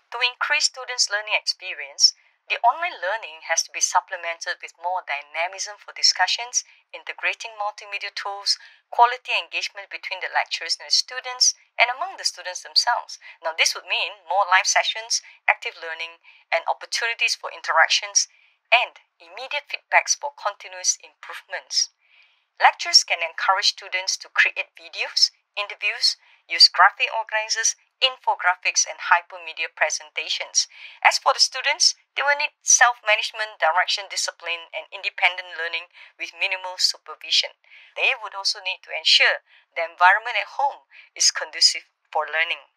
To increase students' learning experience, the online learning has to be supplemented with more dynamism for discussions, integrating multimedia tools, quality engagement between the lecturers and the students, and among the students themselves. Now, this would mean more live sessions, active learning, and opportunities for interactions, and immediate feedbacks for continuous improvements. Lecturers can encourage students to create videos, interviews, use graphic organizers, infographics, and hypermedia presentations. As for the students, they will need self-management, direction, discipline, and independent learning with minimal supervision. They would also need to ensure the environment at home is conducive for learning.